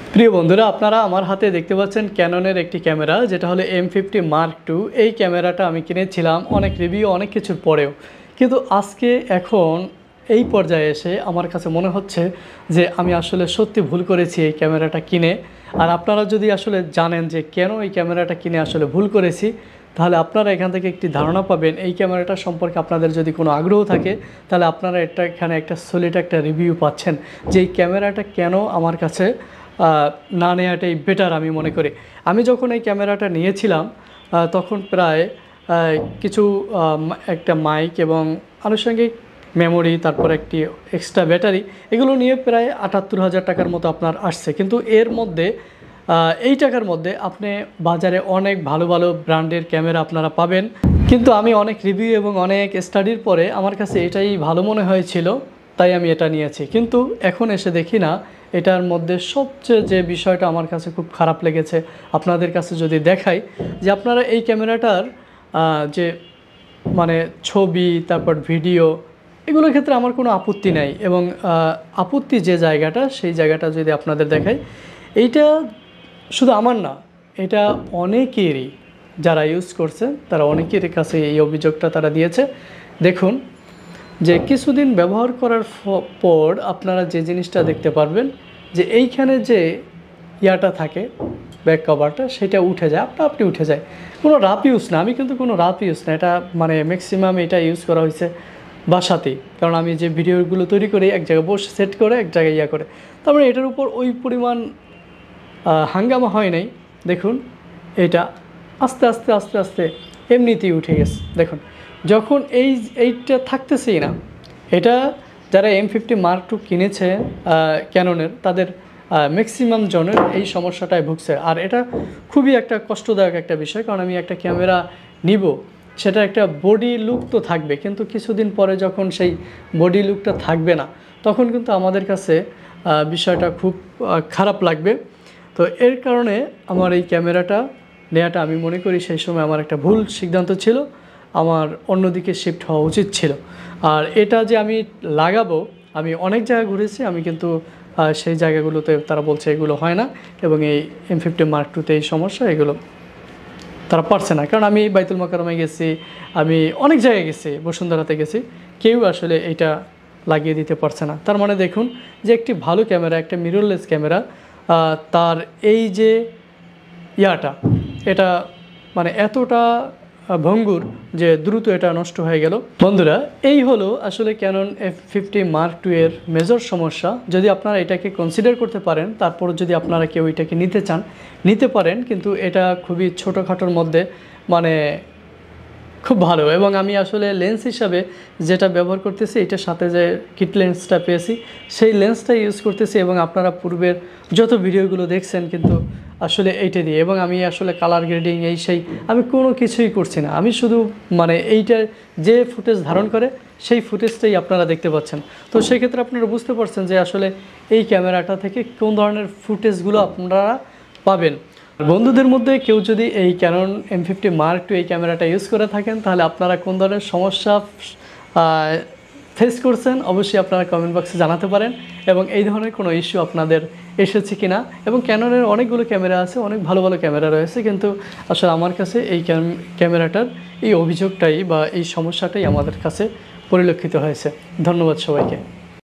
প্রিয় বন্ধুরা, আপনারা আমার হাতে দেখতে পাচ্ছেন ক্যাননের একটি ক্যামেরা, যেটা হলো M50 Mark II। এই ক্যামেরাটা আমি কিনেছিলাম অনেক রিভিউ অনেক কিছুর পরেও, কিন্তু আজকে এখন এই পর্যায়ে এসে আমার কাছে মনে হচ্ছে যে আমি আসলে সত্যি ভুল করেছি এই ক্যামেরাটা কিনে। আর আপনারা যদি আসলে জানেন যে কেন এই ক্যামেরাটা কিনে আসলে ভুল করেছি, তাহলে আপনারা এখান থেকে একটি ধারণা পাবেন। এই ক্যামেরাটা সম্পর্কে আপনাদের যদি কোনো আগ্রহ থাকে, তাহলে আপনারা এখানে একটা সলিড একটা রিভিউ পাচ্ছেন যে এই ক্যামেরাটা কেন আমার কাছে না নেওয়াটাই বেটার আমি মনে করি। আমি যখন এই ক্যামেরাটা নিয়েছিলাম তখন প্রায় কিছু একটা মাইক এবং আনুষঙ্গিক মেমোরি, তারপর একটি এক্সট্রা ব্যাটারি, এগুলো নিয়ে প্রায় ৭৮,০০০ টাকার মতো আপনার আসছে। কিন্তু এর মধ্যে এই টাকার মধ্যে আপনি বাজারে অনেক ভালো ভালো ব্র্যান্ডের ক্যামেরা আপনারা পাবেন। কিন্তু আমি অনেক রিভিউ এবং অনেক স্টাডির পরে আমার কাছে এটাই ভালো মনে হয়েছিল, তাই আমি এটা নিয়েছি। কিন্তু এখন এসে দেখি না, এটার মধ্যে সবচেয়ে যে বিষয়টা আমার কাছে খুব খারাপ লেগেছে, আপনাদের কাছে যদি দেখাই, যে আপনারা এই ক্যামেরাটার যে মানে ছবি, তারপর ভিডিও, এগুলোর ক্ষেত্রে আমার কোনো আপত্তি নাই। এবং আপত্তি যে জায়গাটা, সেই জায়গাটা যদি আপনাদের দেখাই, এইটা শুধু আমার না, এটা অনেকেরই, যারা ইউজ করছে তারা অনেকের কাছে এই অভিযোগটা তারা দিয়েছে। দেখুন, যে কিছুদিন ব্যবহার করার পর আপনারা যে জিনিসটা দেখতে পারবেন, যে এইখানে যে ইয়াটা থাকে, ব্যাক কভারটা, সেটা উঠে যায়, আপনি উঠে যায়। কোনো রাফ ইউজ না, আমি কিন্তু কোনো রাফ ইউজ না, এটা মানে ম্যাক্সিমাম এটা ইউজ করা হয়েছে বাসাতেই। কারণ আমি যে ভিডিওগুলো তৈরি করি এক জায়গায় বসে সেট করে এক জায়গায় ইয়া করে, তারপরে এটার উপর ওই পরিমাণ হাঙ্গামা হয় নাই। দেখুন, এটা আস্তে আস্তে আস্তে আস্তে এমনিতেই উঠে গেছে। দেখুন, যখন এইটা থাকতেছেই না, এটা যারা M50 Mark II কিনেছে ক্যাননের, তাদের ম্যাক্সিমাম জনের এই সমস্যাটায় ভুগছে। আর এটা খুবই একটা কষ্টদায়ক একটা বিষয়, কারণ আমি একটা ক্যামেরা নিব, সেটা একটা বডি লুক তো থাকবে, কিন্তু কিছুদিন পরে যখন সেই বডি লুকটা থাকবে না, তখন কিন্তু আমাদের কাছে বিষয়টা খুব খারাপ লাগবে। তো এর কারণে আমার এই ক্যামেরাটা নেওয়াটা আমি মনে করি সেই সময় আমার একটা ভুল সিদ্ধান্ত ছিল, আমার অন্যদিকে শিফট হওয়া উচিত ছিল। আর এটা যে আমি লাগাবো, আমি অনেক জায়গা ঘুরেছি, আমি কিন্তু সেই জায়গাগুলোতে তারা বলছে এগুলো হয় না, এবং এই M50 Mark II-তে এই সমস্যা, এগুলো তারা পারছে না। কারণ আমি বাইতুল মোকাররমে গেছি, আমি অনেক জায়গায় গেছি, বসুন্ধরাতে গেছি, কেউ আসলে এইটা লাগিয়ে দিতে পারছে না। তার মানে দেখুন, যে একটি ভালো ক্যামেরা, একটা মিররলেস ক্যামেরা, তার এই যে ইয়াটা, এটা মানে এতটা ভঙ্গুর যে দ্রুত এটা নষ্ট হয়ে গেল। বন্ধুরা, এই হলো আসলে ক্যানন M50 Mark II এর মেজর সমস্যা। যদি আপনারা এটাকে কনসিডার করতে পারেন, তারপর যদি আপনারা কেউ এটাকে নিতে চান, নিতে পারেন, কিন্তু এটা খুবই ছোটোখাটোর মধ্যে, মানে খুব ভালো। এবং আমি আসলে লেন্স হিসাবে যেটা ব্যবহার করতেছি, এটার সাথে যে কিট লেন্সটা পেয়েছি, সেই লেন্সটা ইউজ করতেছি। এবং আপনারা পূর্বের যত ভিডিওগুলো দেখছেন কিন্তু আসলে এইটা দিয়ে, এবং আমি আসলে কালার গ্রেডিং এই সেই আমি কোনো কিছুই করছি না, আমি শুধু মানে এইটার যে ফুটেজ ধারণ করে সেই ফুটেজটাই আপনারা দেখতে পাচ্ছেন। তো সেক্ষেত্রে আপনারা বুঝতে পারছেন যে আসলে এই ক্যামেরাটা থেকে কোন ধরনের ফুটেজগুলো আপনারা পাবেন। বন্ধুদের মধ্যে কেউ যদি এই ক্যানন M50 Mark II এই ক্যামেরাটা ইউজ করে থাকেন, তাহলে আপনারা কোন ধরনের সমস্যা ফেস করছেন অবশ্যই আপনারা কমেন্ট বক্সে জানাতে পারেন, এবং এই ধরনের কোনো ইস্যু আপনাদের এসেছে কি না। এবং ক্যাননের অনেকগুলো ক্যামেরা আছে, অনেক ভালো ভালো ক্যামেরা রয়েছে, কিন্তু আসলে আমার কাছে এই ক্যামেরাটার এই অভিযোগটাই বা এই সমস্যাটাই আমাদের কাছে পরিলক্ষিত হয়েছে। ধন্যবাদ সবাইকে।